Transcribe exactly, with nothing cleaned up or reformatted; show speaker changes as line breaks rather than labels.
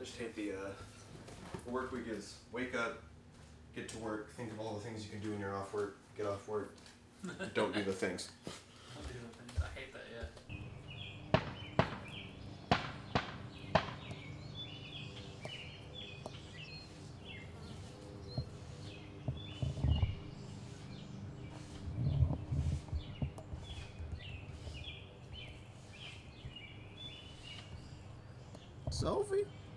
just hate the, uh, the work week is wake up, get to work, think of all the things you can do when you're off work, get off work, don't do the things.
Don't do the things. I hate that, yeah.
Sophie?